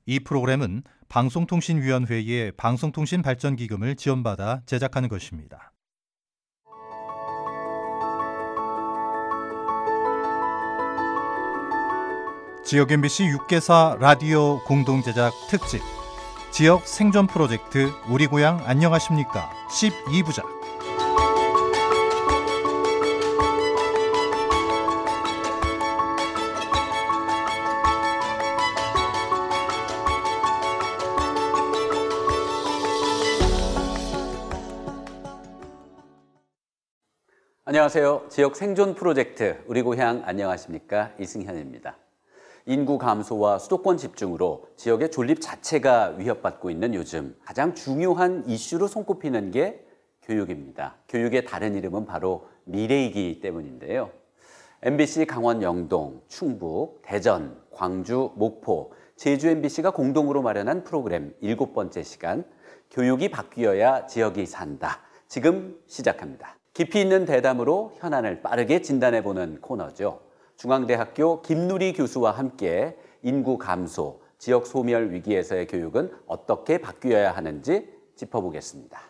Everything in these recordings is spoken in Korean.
이 프로그램은 방송통신위원회의 방송통신발전기금을 지원받아 제작하는 것입니다. 지역 MBC 6개사 라디오 공동제작 특집 지역 생존 프로젝트 우리 고향 안녕하십니까 12부작. 안녕하세요. 지역 생존 프로젝트 우리 고향 안녕하십니까 이승현입니다. 인구 감소와 수도권 집중으로 지역의 존립 자체가 위협받고 있는 요즘 가장 중요한 이슈로 손꼽히는 게 교육입니다. 교육의 다른 이름은 바로 미래이기 때문인데요. MBC 강원 영동, 충북, 대전, 광주, 목포, 제주 MBC가 공동으로 마련한 프로그램 7번째 시간 교육이 바뀌어야 지역이 산다. 지금 시작합니다. 깊이 있는 대담으로 현안을 빠르게 진단해보는 코너죠. 중앙대학교 김누리 교수와 함께 인구 감소, 지역 소멸 위기에서의 교육은 어떻게 바뀌어야 하는지 짚어보겠습니다.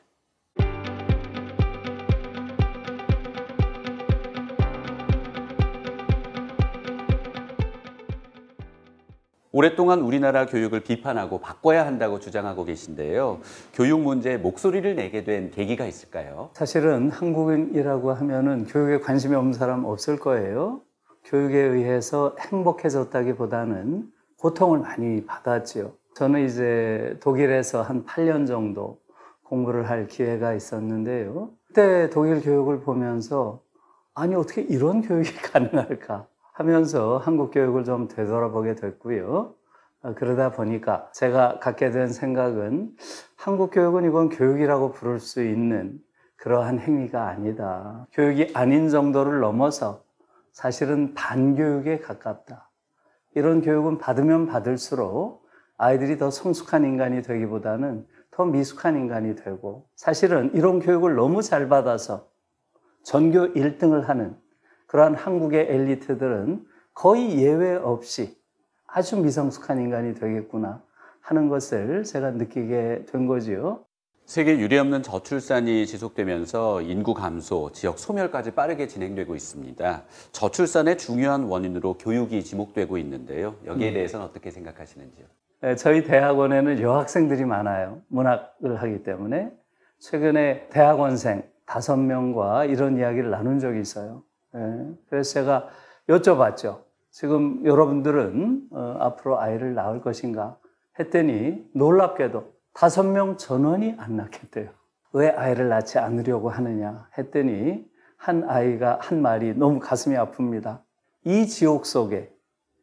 오랫동안 우리나라 교육을 비판하고 바꿔야 한다고 주장하고 계신데요. 교육 문제에 목소리를 내게 된 계기가 있을까요? 사실은 한국인이라고 하면은 교육에 관심이 없는 사람 없을 거예요. 교육에 의해서 행복해졌다기보다는 고통을 많이 받았죠. 저는 이제 독일에서 한 8년 정도 공부를 할 기회가 있었는데요. 그때 독일 교육을 보면서 아니 어떻게 이런 교육이 가능할까 하면서 한국 교육을 좀 되돌아보게 됐고요. 그러다 보니까 제가 갖게 된 생각은 한국 교육은 이건 교육이라고 부를 수 있는 그러한 행위가 아니다. 교육이 아닌 정도를 넘어서 사실은 반교육에 가깝다. 이런 교육은 받으면 받을수록 아이들이 더 성숙한 인간이 되기보다는 더 미숙한 인간이 되고 사실은 이런 교육을 너무 잘 받아서 전교 1등을 하는 그러한 한국의 엘리트들은 거의 예외 없이 아주 미성숙한 인간이 되겠구나 하는 것을 제가 느끼게 된 거지요. 세계 유례없는 저출산이 지속되면서 인구 감소, 지역 소멸까지 빠르게 진행되고 있습니다. 저출산의 중요한 원인으로 교육이 지목되고 있는데요. 여기에 대해서는 어떻게 생각하시는지요? 네, 저희 대학원에는 여학생들이 많아요. 문학을 하기 때문에. 최근에 대학원생 5명과 이런 이야기를 나눈 적이 있어요. 네, 그래서 제가 여쭤봤죠. 지금 여러분들은 앞으로 아이를 낳을 것인가 했더니 놀랍게도 5명 전원이 안 낳겠대요. 왜 아이를 낳지 않으려고 하느냐 했더니 한 아이가 한 말이 너무 가슴이 아픕니다. 이 지옥 속에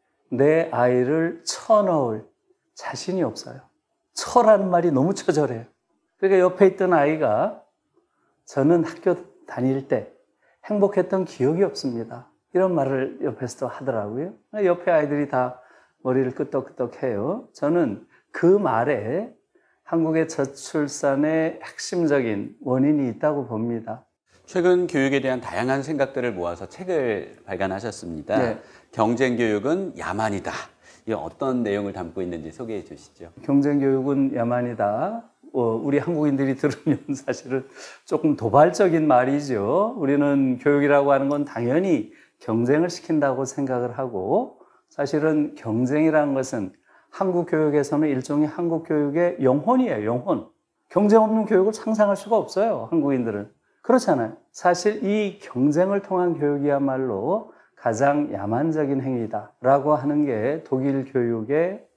내 아이를 쳐넣을 자신이 없어요. 처라는 말이 너무 처절해요. 그러니까 옆에 있던 아이가 저는 학교 다닐 때 행복했던 기억이 없습니다. 이런 말을 옆에서도 하더라고요. 옆에 아이들이 다 머리를 끄덕끄덕해요. 저는 그 말에 한국의 저출산의 핵심적인 원인이 있다고 봅니다. 최근 교육에 대한 다양한 생각들을 모아서 책을 발간하셨습니다. 네. 경쟁교육은 야만이다. 이 어떤 내용을 담고 있는지 소개해 주시죠. 경쟁교육은 야만이다. 우리 한국인들이 들으면 사실은 조금 도발적인 말이죠. 우리는 교육이라고 하는 건 당연히 경쟁을 시킨다고 생각을 하고 사실은 경쟁이라는 것은 한국 교육에서는 일종의 한국 교육의 영혼이에요. 영혼. 경쟁 없는 교육을 상상할 수가 없어요. 한국인들은. 그렇잖아요. 사실 이 경쟁을 통한 교육이야말로 가장 야만적인 행위다라고 하는 게 독일 교육의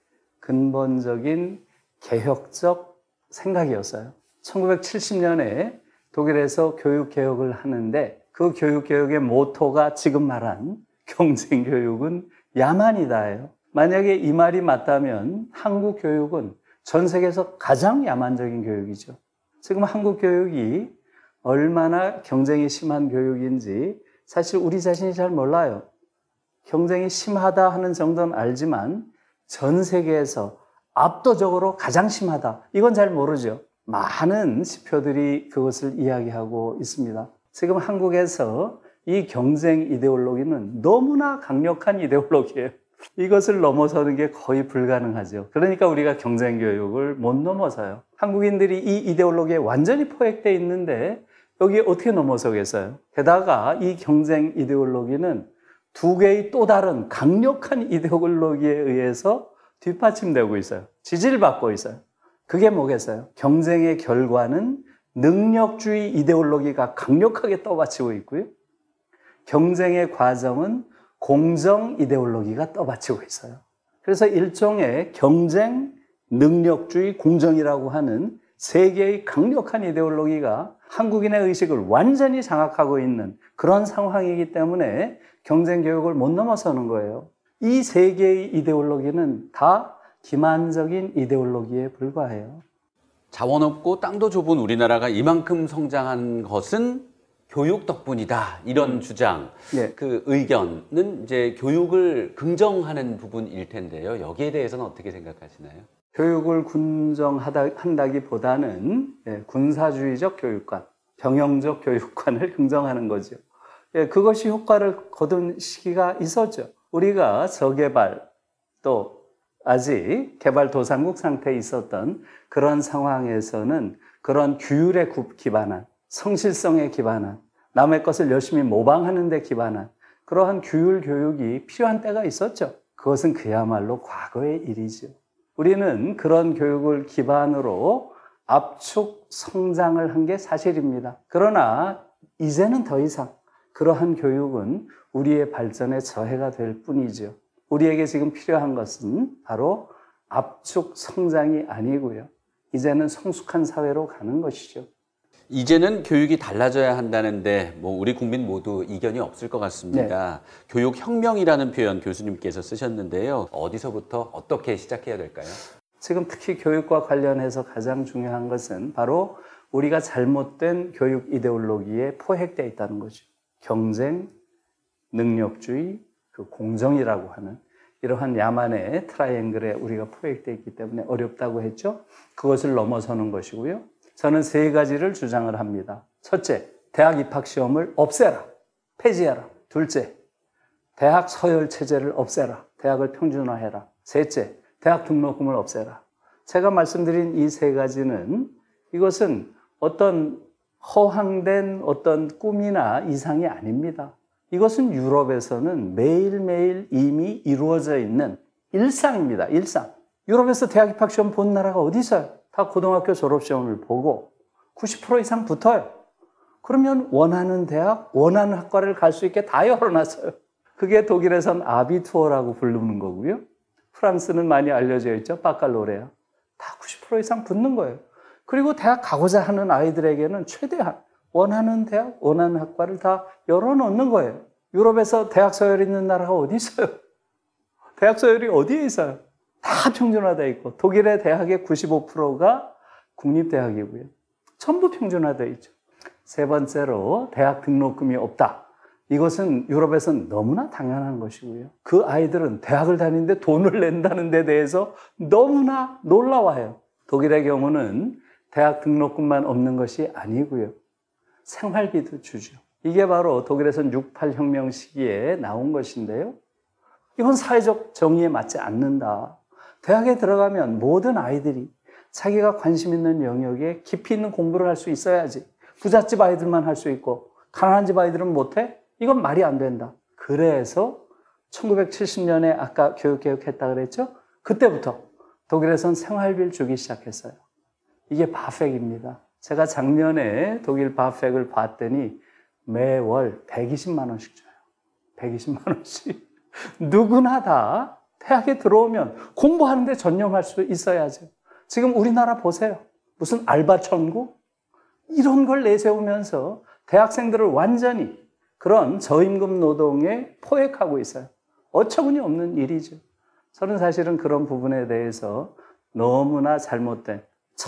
근본적인 개혁적 생각이었어요. 1970년에 독일에서 교육개혁을 하는데 그 교육개혁의 모토가 지금 말한 경쟁교육은 야만이다예요. 만약에 이 말이 맞다면 한국 교육은 전 세계에서 가장 야만적인 교육이죠. 지금 한국 교육이 얼마나 경쟁이 심한 교육인지 사실 우리 자신이 잘 몰라요. 경쟁이 심하다 하는 정도는 알지만 전 세계에서 압도적으로 가장 심하다. 이건 잘 모르죠. 많은 지표들이 그것을 이야기하고 있습니다. 지금 한국에서 이 경쟁 이데올로기는 너무나 강력한 이데올로기예요. 이것을 넘어서는 게 거의 불가능하죠. 그러니까 우리가 경쟁 교육을 못 넘어서요. 한국인들이 이 이데올로기에 완전히 포획되어 있는데 여기에 어떻게 넘어서겠어요? 게다가 이 경쟁 이데올로기는 두 개의 또 다른 강력한 이데올로기에 의해서 뒷받침되고 있어요. 지지를 받고 있어요. 그게 뭐겠어요? 경쟁의 결과는 능력주의 이데올로기가 강력하게 떠받치고 있고요. 경쟁의 과정은 공정 이데올로기가 떠받치고 있어요. 그래서 일종의 경쟁, 능력주의, 공정이라고 하는 세 개의 강력한 이데올로기가 한국인의 의식을 완전히 장악하고 있는 그런 상황이기 때문에 경쟁 교육을 못 넘어서는 거예요. 이 세 개의 이데올로기는 다 기만적인 이데올로기에 불과해요. 자원 없고 땅도 좁은 우리나라가 이만큼 성장한 것은 교육 덕분이다. 이런 주장, 예. 그 의견은 이제 교육을 긍정하는 부분일 텐데요. 여기에 대해서는 어떻게 생각하시나요? 교육을 한다기보다는 군사주의적 교육관, 병영적 교육관을 긍정하는 거죠. 그것이 효과를 거둔 시기가 있었죠. 우리가 저개발 또 아직 개발도상국 상태에 있었던 그런 상황에서는 그런 규율에 기반한, 성실성에 기반한, 남의 것을 열심히 모방하는 데 기반한 그러한 규율 교육이 필요한 때가 있었죠. 그것은 그야말로 과거의 일이죠. 우리는 그런 교육을 기반으로 압축 성장을 한 게 사실입니다. 그러나 이제는 더 이상 그러한 교육은 우리의 발전에 저해가 될 뿐이죠. 우리에게 지금 필요한 것은 바로 압축 성장이 아니고요. 이제는 성숙한 사회로 가는 것이죠. 이제는 교육이 달라져야 한다는데 우리 국민 모두 이견이 없을 것 같습니다. 네. 교육혁명이라는 표현 교수님께서 쓰셨는데요. 어디서부터 어떻게 시작해야 될까요? 지금 특히 교육과 관련해서 가장 중요한 것은 바로 우리가 잘못된 교육 이데올로기에 포획되어 있다는 거죠. 경쟁, 능력주의, 그 공정이라고 하는 이러한 야만의 트라이앵글에 우리가 포획되어 있기 때문에 어렵다고 했죠. 그것을 넘어서는 것이고요. 저는 세 가지를 주장을 합니다. 첫째, 대학 입학시험을 없애라, 폐지해라. 둘째, 대학 서열 체제를 없애라, 대학을 평준화해라. 셋째, 대학 등록금을 없애라. 제가 말씀드린 이 세 가지는 이것은 어떤 허황된 어떤 꿈이나 이상이 아닙니다. 이것은 유럽에서는 매일매일 이미 이루어져 있는 일상입니다. 일상. 유럽에서 대학 입학시험 본 나라가 어디 있어요? 다 고등학교 졸업시험을 보고 90% 이상 붙어요. 그러면 원하는 대학, 원하는 학과를 갈 수 있게 다 열어놨어요. 그게 독일에선 아비투어라고 부르는 거고요. 프랑스는 많이 알려져 있죠. 바칼로레아. 다 90% 이상 붙는 거예요. 그리고 대학 가고자 하는 아이들에게는 최대한 원하는 대학, 원하는 학과를 다 열어놓는 거예요. 유럽에서 대학 서열이 있는 나라가 어디 있어요? 대학 서열이 어디에 있어요? 다 평준화되어 있고 독일의 대학의 95%가 국립대학이고요. 전부 평준화되어 있죠. 세 번째로 대학 등록금이 없다. 이것은 유럽에서는 너무나 당연한 것이고요. 그 아이들은 대학을 다니는데 돈을 낸다는 데 대해서 너무나 놀라워해요. 독일의 경우는 대학 등록금만 없는 것이 아니고요. 생활비도 주죠. 이게 바로 독일에서는 68혁명 시기에 나온 것인데요. 이건 사회적 정의에 맞지 않는다. 대학에 들어가면 모든 아이들이 자기가 관심 있는 영역에 깊이 있는 공부를 할 수 있어야지. 부잣집 아이들만 할 수 있고 가난한 집 아이들은 못해? 이건 말이 안 된다. 그래서 1970년에 아까 교육개혁했다 그랬죠? 그때부터 독일에선 생활비를 주기 시작했어요. 이게 바펙입니다. 제가 작년에 독일 바펙을 봤더니 매월 120만 원씩 줘요. 120만 원씩. 누구나 다 대학에 들어오면 공부하는데 전념할 수 있어야죠. 지금 우리나라 보세요. 무슨 알바 천국? 이런 걸 내세우면서 대학생들을 완전히 그런 저임금 노동에 포획하고 있어요. 어처구니 없는 일이죠. 저는 사실은 그런 부분에 대해서 너무나 잘못된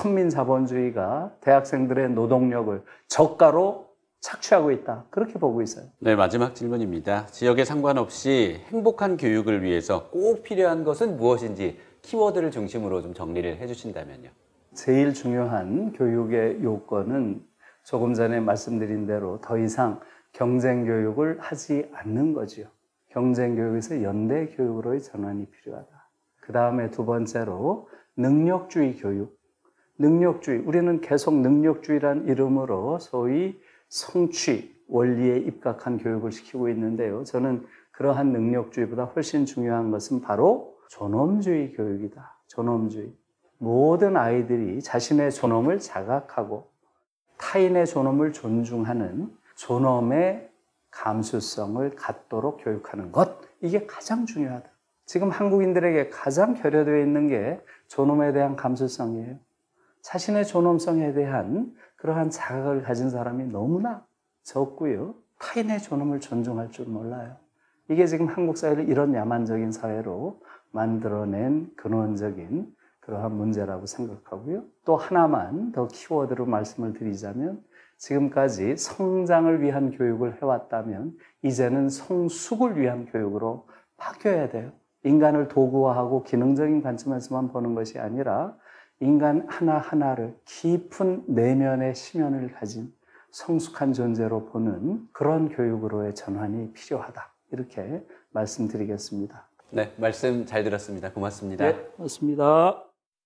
천민자본주의가 대학생들의 노동력을 저가로 착취하고 있다. 그렇게 보고 있어요. 네, 마지막 질문입니다. 지역에 상관없이 행복한 교육을 위해서 꼭 필요한 것은 무엇인지 키워드를 중심으로 좀 정리를 해주신다면요. 제일 중요한 교육의 요건은 조금 전에 말씀드린 대로 더 이상 경쟁 교육을 하지 않는 거죠. 경쟁 교육에서 연대 교육으로의 전환이 필요하다. 그 다음에 두 번째로 능력주의 교육. 능력주의, 우리는 계속 능력주의란 이름으로 소위 성취, 원리에 입각한 교육을 시키고 있는데요. 저는 그러한 능력주의보다 훨씬 중요한 것은 바로 존엄주의 교육이다. 존엄주의. 모든 아이들이 자신의 존엄을 자각하고 타인의 존엄을 존중하는 존엄의 감수성을 갖도록 교육하는 것, 이게 가장 중요하다. 지금 한국인들에게 가장 결여되어 있는 게 존엄에 대한 감수성이에요. 자신의 존엄성에 대한 그러한 자각을 가진 사람이 너무나 적고요. 타인의 존엄을 존중할 줄 몰라요. 이게 지금 한국 사회를 이런 야만적인 사회로 만들어낸 근원적인 그러한 문제라고 생각하고요. 또 하나만 더 키워드로 말씀을 드리자면 지금까지 성장을 위한 교육을 해왔다면 이제는 성숙을 위한 교육으로 바뀌어야 돼요. 인간을 도구화하고 기능적인 관점에서만 보는 것이 아니라 인간 하나하나를 깊은 내면의 심연을 가진 성숙한 존재로 보는 그런 교육으로의 전환이 필요하다. 이렇게 말씀드리겠습니다. 네, 말씀 잘 들었습니다. 고맙습니다. 네, 고맙습니다.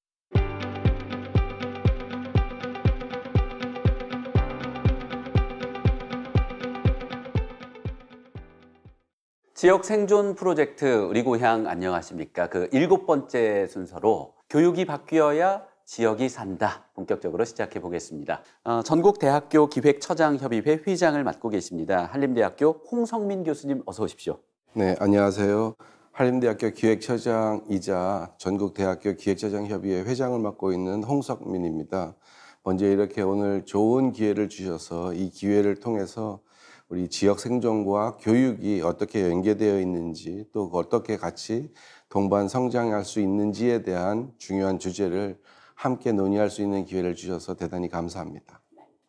지역 생존 프로젝트 우리 고향 안녕하십니까? 그 7번째 순서로 교육이 바뀌어야 지역이 산다. 본격적으로 시작해 보겠습니다. 전국대학교 기획처장협의회 회장을 맡고 계십니다. 한림대학교 홍성민 교수님 어서 오십시오. 네, 안녕하세요. 한림대학교 기획처장이자 전국대학교 기획처장협의회 회장을 맡고 있는 홍석민입니다. 먼저 이렇게 오늘 좋은 기회를 주셔서 이 기회를 통해서 우리 지역 생존과 교육이 어떻게 연계되어 있는지 또 어떻게 같이 동반 성장할 수 있는지에 대한 중요한 주제를 함께 논의할 수 있는 기회를 주셔서 대단히 감사합니다.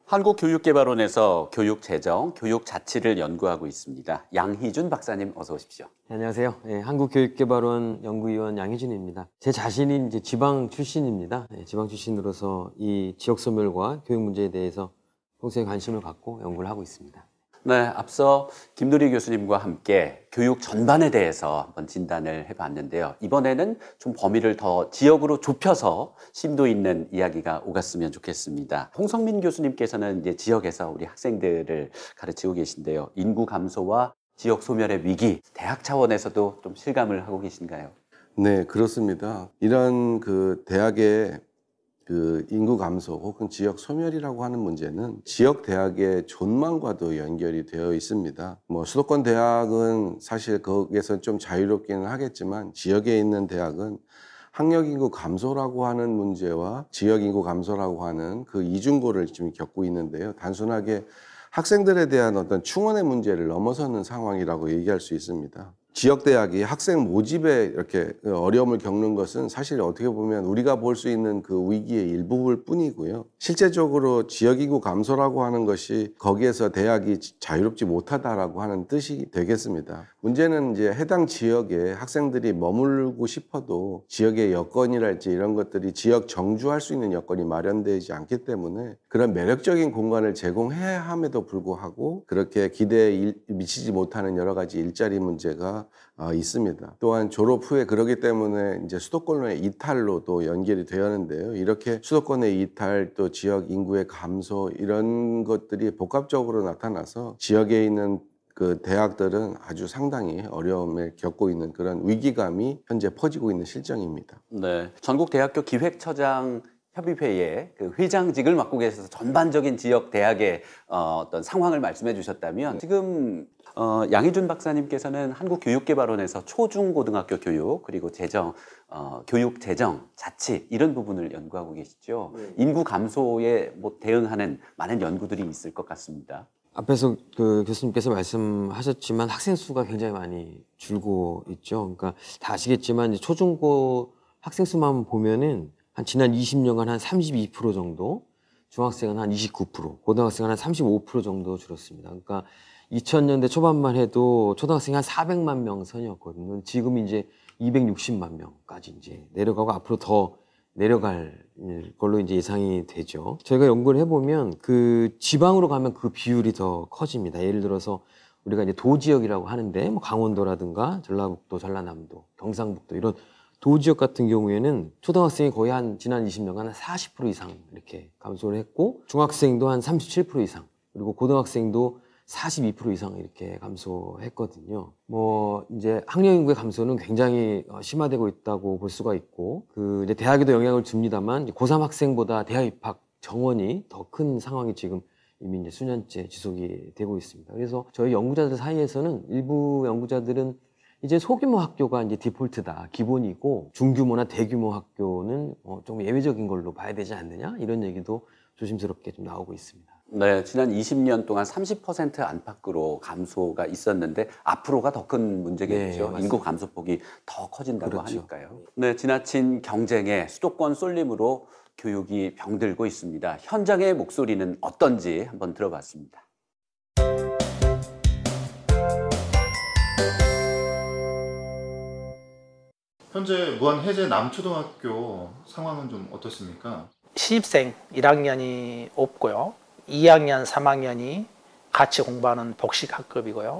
한국교육개발원에서 교육재정, 교육자치를 연구하고 있습니다. 양희준 박사님 어서 오십시오. 네, 안녕하세요. 네, 한국교육개발원 연구위원 양희준입니다. 제 자신이 이제 지방 출신입니다. 네, 지방 출신으로서 이 지역 소멸과 교육 문제에 대해서 평소에 관심을 갖고 연구를 하고 있습니다. 네, 앞서 김누리 교수님과 함께 교육 전반에 대해서 한번 진단을 해봤는데요. 이번에는 좀 범위를 더 지역으로 좁혀서 심도 있는 이야기가 오갔으면 좋겠습니다. 홍성민 교수님께서는 이제 지역에서 우리 학생들을 가르치고 계신데요. 인구 감소와 지역 소멸의 위기, 대학 차원에서도 좀 실감을 하고 계신가요? 네, 그렇습니다. 이런 대학의 인구 감소 혹은 지역 소멸이라고 하는 문제는 지역 대학의 존망과도 연결이 되어 있습니다. 수도권 대학은 사실 거기에서 좀 자유롭기는 하겠지만 지역에 있는 대학은 학력 인구 감소라고 하는 문제와 지역 인구 감소라고 하는 그 이중고를 지금 겪고 있는데요. 단순하게 학생들에 대한 어떤 충원의 문제를 넘어서는 상황이라고 얘기할 수 있습니다. 지역대학이 학생 모집에 이렇게 어려움을 겪는 것은 사실 어떻게 보면 우리가 볼 수 있는 그 위기의 일부일 뿐이고요. 실제적으로 지역인구 감소라고 하는 것이 거기에서 대학이 자유롭지 못하다라고 하는 뜻이 되겠습니다. 문제는 이제 해당 지역에 학생들이 머물고 싶어도 지역의 여건이랄지 이런 것들이 지역 정주할 수 있는 여건이 마련되지 않기 때문에 그런 매력적인 공간을 제공해야 함에도 불구하고 그렇게 기대에 미치지 못하는 여러 가지 일자리 문제가 있습니다. 또한 졸업 후에 그러기 때문에 이제 수도권의 이탈로도 연결이 되었는데요. 이렇게 수도권의 이탈 또 지역 인구의 감소 이런 것들이 복합적으로 나타나서 지역에 있는 그 대학들은 아주 상당히 어려움을 겪고 있는 그런 위기감이 현재 퍼지고 있는 실정입니다. 네, 전국대학교 기획처장 협의회의 그 회장직을 맡고 계셔서 전반적인 지역 대학의 어떤 상황을 말씀해 주셨다면 지금 양희준 박사님께서는 한국교육개발원에서 초중고등학교 교육 그리고 재정, 교육 재정, 자치 이런 부분을 연구하고 계시죠. 네. 인구 감소에 대응하는 많은 연구들이 있을 것 같습니다. 앞에서 그 교수님께서 말씀하셨지만 학생 수가 굉장히 많이 줄고 있죠. 그러니까 다 아시겠지만 이제 초중고 학생 수만 보면은 한 지난 20년간 한 32% 정도, 중학생은 한 29%, 고등학생은 한 35% 정도 줄었습니다. 그러니까 2000년대 초반만 해도 초등학생이 한 400만 명 선이었거든요. 지금 이제 260만 명까지 이제 내려가고 앞으로 더 내려갈 걸로 이제 예상이 되죠. 저희가 연구를 해보면 그 지방으로 가면 그 비율이 더 커집니다. 예를 들어서 우리가 이제 도지역이라고 하는데 뭐 강원도라든가 전라북도, 전라남도, 경상북도 이런 도지역 같은 경우에는 초등학생이 거의 한 지난 20년간 한 40% 이상 이렇게 감소를 했고 중학생도 한 37% 이상 그리고 고등학생도 42% 이상 이렇게 감소했거든요. 뭐 이제 학령 인구의 감소는 굉장히 심화되고 있다고 볼 수가 있고 그 이제 대학에도 영향을 줍니다만 고3 학생보다 대학 입학 정원이 더 큰 상황이 지금 이미 이제 수년째 지속이 되고 있습니다. 그래서 저희 연구자들 사이에서는 일부 연구자들은 이제 소규모 학교가 이제 디폴트다, 기본이고 중규모나 대규모 학교는 좀 예외적인 걸로 봐야 되지 않느냐 이런 얘기도 조심스럽게 좀 나오고 있습니다. 네, 지난 20년 동안 30% 안팎으로 감소가 있었는데 앞으로가 더 큰 문제겠죠. 네, 인구 감소폭이 더 커진다고 그렇죠. 하니까요. 네, 지나친 경쟁에 수도권 쏠림으로 교육이 병들고 있습니다. 현장의 목소리는 어떤지 한번 들어봤습니다. 현재 무한해제 남초등학교 상황은 좀 어떻습니까? 신입생 1학년이 없고요. 2학년, 3학년이 같이 공부하는 복식학급이고요.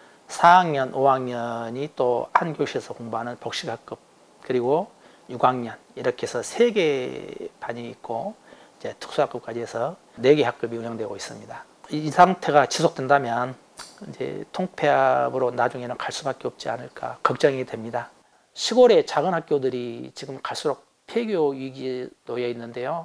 4학년, 5학년이 또 한 교실에서 공부하는 복식학급, 그리고 6학년 이렇게 해서 3개 반이 있고 이제 특수학급까지 해서 4개 학급이 운영되고 있습니다. 이 상태가 지속된다면 이제 통폐합으로 나중에는 갈 수밖에 없지 않을까 걱정이 됩니다. 시골의 작은 학교들이 지금 갈수록 폐교 위기에 놓여 있는데요.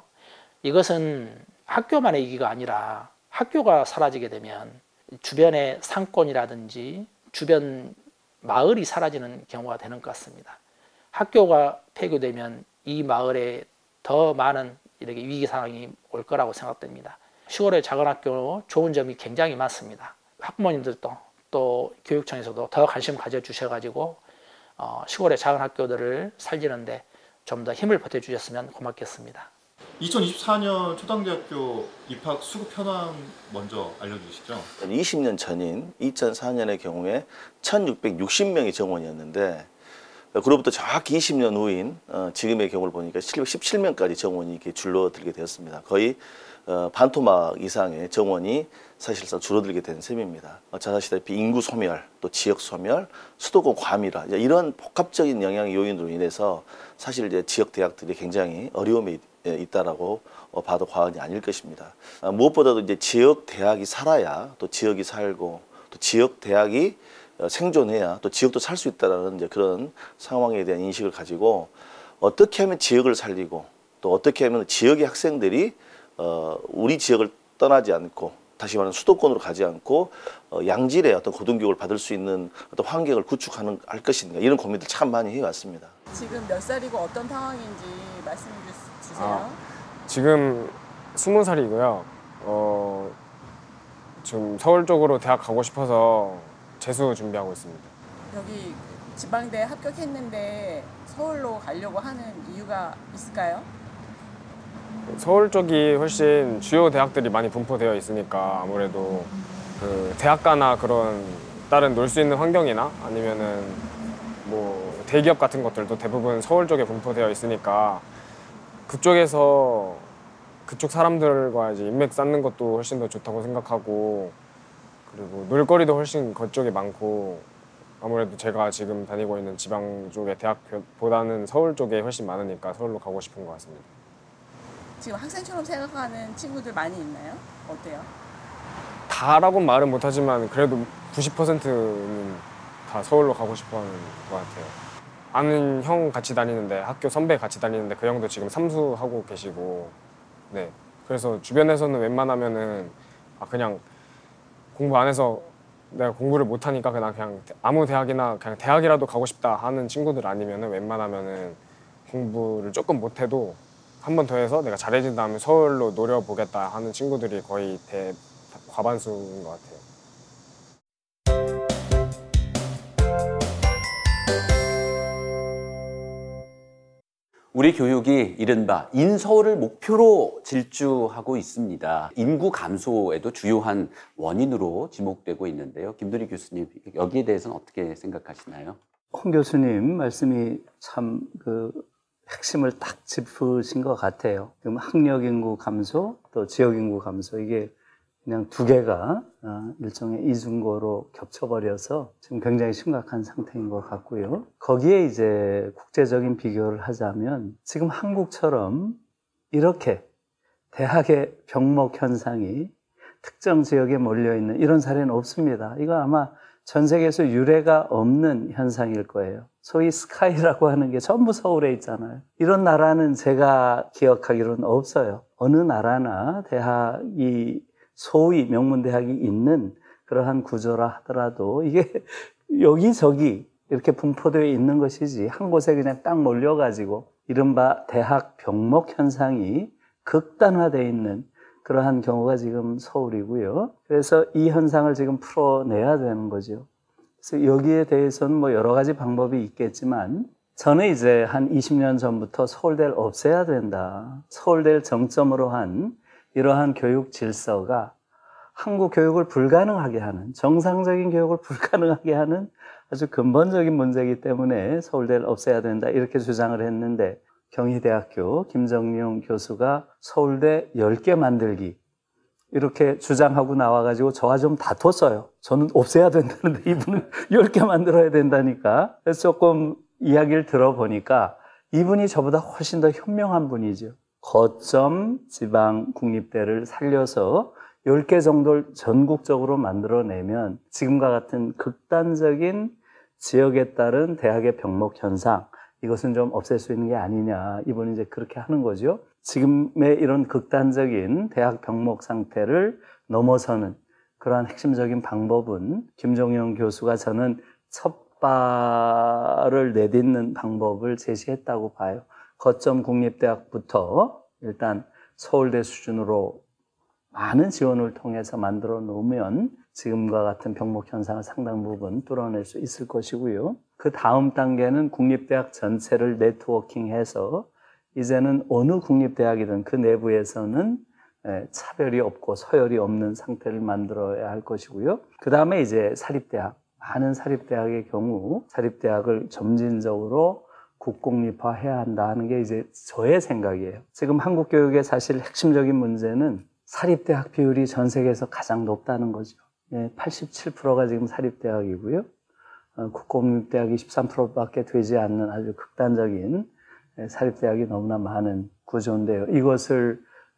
이것은 학교만의 위기가 아니라 학교가 사라지게 되면 주변의 상권이라든지 주변 마을이 사라지는 경우가 되는 것 같습니다. 학교가 폐교되면 이 마을에 더 많은 이렇게 위기 상황이 올 거라고 생각됩니다. 시골의 작은 학교 좋은 점이 굉장히 많습니다. 학부모님들도 또 교육청에서도 더 관심 가져주셔가지고 시골의 작은 학교들을 살리는데 좀 더 힘을 보태주셨으면 고맙겠습니다. 2024년 초당대학교 입학 수급 현황 먼저 알려주시죠. 20년 전인 2004년의 경우에 1660명의 정원이었는데 그로부터 정확히 20년 후인 지금의 경우를 보니까 717명까지 정원이 이렇게 줄어들게 되었습니다. 거의 반토막 이상의 정원이 사실상 줄어들게 된 셈입니다. 잘 아시다시피 인구 소멸, 또 지역 소멸, 수도권 과밀화 이런 복합적인 영향 요인으로 인해서 사실 이제 지역 대학들이 굉장히 어려움에 있다라고 봐도 과언이 아닐 것입니다. 무엇보다도 이제 지역 대학이 살아야 또 지역이 살고 또 지역 대학이 생존해야 또 지역도 살 수 있다라는 이제 그런 상황에 대한 인식을 가지고 어떻게 하면 지역을 살리고 또 어떻게 하면 지역의 학생들이 우리 지역을 떠나지 않고 다시 말하면 수도권으로 가지 않고 양질의 어떤 고등교육을 받을 수 있는 어떤 환경을 할 것인가 이런 고민들 참 많이 해왔습니다. 지금 몇 살이고 어떤 상황인지 말씀해 주세요. 지금 20살이고요. 지금 서울 쪽으로 대학 가고 싶어서 재수 준비하고 있습니다. 여기 지방대 합격했는데 서울로 가려고 하는 이유가 있을까요? 서울 쪽이 훨씬 주요 대학들이 많이 분포되어 있으니까 아무래도 그 대학가나 그런 다른 놀 수 있는 환경이나 아니면은 뭐 대기업 같은 것들도 대부분 서울 쪽에 분포되어 있으니까 그쪽에서 그쪽 사람들과 이제 인맥 쌓는 것도 훨씬 더 좋다고 생각하고 그리고 놀거리도 훨씬 그쪽이 많고 아무래도 제가 지금 다니고 있는 지방 쪽의 대학보다는 서울 쪽에 훨씬 많으니까 서울로 가고 싶은 것 같습니다. 지금 학생처럼 생각하는 친구들 많이 있나요? 어때요? 다라고는 말은 못하지만 그래도 90%는 다 서울로 가고 싶어하는 것 같아요. 아는 형 같이 다니는데 학교 선배 같이 다니는데 그 형도 지금 삼수하고 계시고 네 그래서 주변에서는 웬만하면은 그냥 공부 안 해서 내가 공부를 못 하니까 그냥 아무 대학이나 그냥 대학이라도 가고 싶다 하는 친구들 아니면은 웬만하면은 공부를 조금 못 해도 한 번 더 해서 내가 잘해진 다음에 서울로 노려보겠다 하는 친구들이 거의 과반수인 것 같아요. 우리 교육이 이른바 인서울을 목표로 질주하고 있습니다. 인구 감소에도 주요한 원인으로 지목되고 있는데요. 김두리 교수님, 여기에 대해서는 어떻게 생각하시나요? 홍 교수님 말씀이 참 핵심을 딱 짚으신 것 같아요. 지금 학력 인구 감소, 또 지역 인구 감소, 이게 그냥 두 개가 일종의 이중고로 겹쳐버려서 지금 굉장히 심각한 상태인 것 같고요. 거기에 이제 국제적인 비교를 하자면 지금 한국처럼 이렇게 대학의 병목 현상이 특정 지역에 몰려있는 이런 사례는 없습니다. 이거 아마 전 세계에서 유례가 없는 현상일 거예요. 소위 스카이라고 하는 게 전부 서울에 있잖아요. 이런 나라는 제가 기억하기로는 없어요. 어느 나라나 대학이 소위 명문대학이 있는 그러한 구조라 하더라도 이게 여기저기 이렇게 분포되어 있는 것이지 한 곳에 그냥 딱 몰려가지고 이른바 대학 병목 현상이 극단화되어 있는 그러한 경우가 지금 서울이고요. 그래서 이 현상을 지금 풀어내야 되는 거죠. 그래서 여기에 대해서는 뭐 여러 가지 방법이 있겠지만 저는 이제 한 20년 전부터 서울대를 없애야 된다. 서울대를 정점으로 한 이러한 교육 질서가 한국 교육을 불가능하게 하는, 정상적인 교육을 불가능하게 하는 아주 근본적인 문제이기 때문에 서울대를 없애야 된다. 이렇게 주장을 했는데 경희대학교 김정용 교수가 서울대 10개 만들기 이렇게 주장하고 나와가지고 저와 좀 다퉜어요. 저는 없애야 된다는데 이분은 10개 만들어야 된다니까. 그래서 조금 이야기를 들어보니까 이분이 저보다 훨씬 더 현명한 분이죠. 거점 지방 국립대를 살려서 10개 정도를 전국적으로 만들어내면 지금과 같은 극단적인 지역에 따른 대학의 병목 현상, 이것은 좀 없앨 수 있는 게 아니냐. 이분이 이제 그렇게 하는 거죠. 지금의 이런 극단적인 대학 병목 상태를 넘어서는 그러한 핵심적인 방법은 김종영 교수가 저는 첫 발을 내딛는 방법을 제시했다고 봐요. 거점 국립대학부터 일단 서울대 수준으로 많은 지원을 통해서 만들어 놓으면 지금과 같은 병목 현상을 상당 부분 뚫어낼 수 있을 것이고요. 그 다음 단계는 국립대학 전체를 네트워킹해서 이제는 어느 국립대학이든 그 내부에서는 차별이 없고 서열이 없는 상태를 만들어야 할 것이고요. 그 다음에 이제 사립대학, 많은 사립대학의 경우 사립대학을 점진적으로 국공립화해야 한다 하는 게 이제 저의 생각이에요. 지금 한국 교육의 사실 핵심적인 문제는 사립대학 비율이 전 세계에서 가장 높다는 거죠. 87%가 지금 사립대학이고요. 국공립대학이 13%밖에 되지 않는 아주 극단적인 사립대학이 너무나 많은 구조인데요. 이것을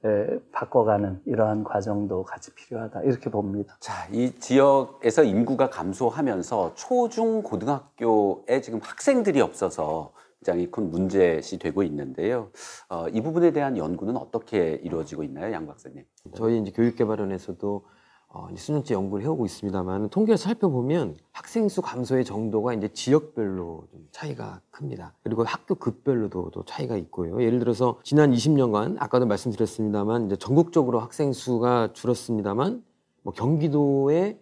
바꿔가는 이러한 과정도 같이 필요하다 이렇게 봅니다. 자, 이 지역에서 인구가 감소하면서 초중 고등학교에 지금 학생들이 없어서 굉장히 큰 문제시 되고 있는데요. 이 부분에 대한 연구는 어떻게 이루어지고 있나요, 양 박사님? 저희 이제 교육개발원에서도 이제 수년째 연구를 해오고 있습니다만 통계를 살펴보면 학생 수 감소의 정도가 이제 지역별로 좀 차이가 큽니다. 그리고 학교 급별로도 또 차이가 있고요. 예를 들어서 지난 20년간 아까도 말씀드렸습니다만 이제 전국적으로 학생 수가 줄었습니다만 뭐 경기도의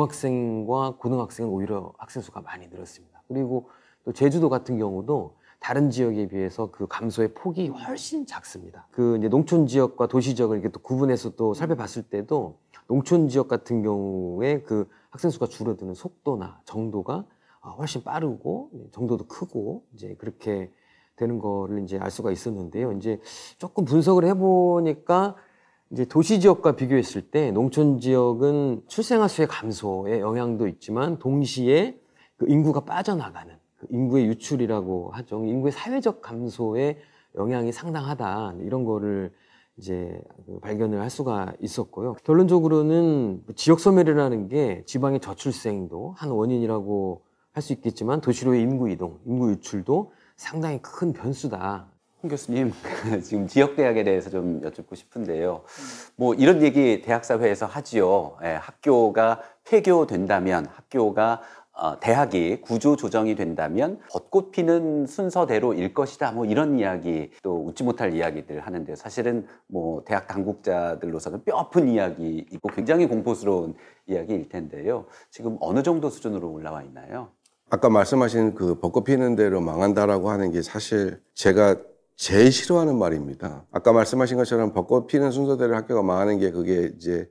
중학생과 고등학생은 오히려 학생 수가 많이 늘었습니다. 그리고 또 제주도 같은 경우도 다른 지역에 비해서 그 감소의 폭이 훨씬 작습니다. 그 이제 농촌 지역과 도시 지역을 이렇게 또 구분해서 또 살펴봤을 때도 농촌 지역 같은 경우에 그 학생 수가 줄어드는 속도나 정도가 훨씬 빠르고 정도도 크고 이제 그렇게 되는 거를 이제 알 수가 있었는데요. 이제 조금 분석을 해보니까 이제 도시 지역과 비교했을 때 농촌 지역은 출생아 수의 감소의 영향도 있지만 동시에 그 인구가 빠져나가는 그 인구의 유출이라고 하죠. 인구의 사회적 감소의 영향이 상당하다. 이런 거를 이제 발견을 할 수가 있었고요. 결론적으로는 지역 소멸이라는 게 지방의 저출생도 한 원인이라고 할 수 있겠지만 도시로의 인구 이동, 인구 유출도 상당히 큰 변수다. 홍 교수님, 지금 지역대학에 대해서 좀 여쭙고 싶은데요. 뭐 이런 얘기 대학사회에서 하지요. 학교가 폐교된다면, 학교가 대학이 구조 조정이 된다면 벚꽃 피는 순서대로일 것이다. 뭐 이런 이야기, 또 웃지 못할 이야기들 하는데 사실은 뭐 대학 당국자들로서는 뼈아픈 이야기이고 굉장히 공포스러운 이야기일 텐데요. 지금 어느 정도 수준으로 올라와 있나요? 아까 말씀하신 그 벚꽃 피는 대로 망한다라고 하는 게 사실 제가 제일 싫어하는 말입니다. 아까 말씀하신 것처럼 벚꽃 피는 순서대로 학교가 망하는 게 그게 이제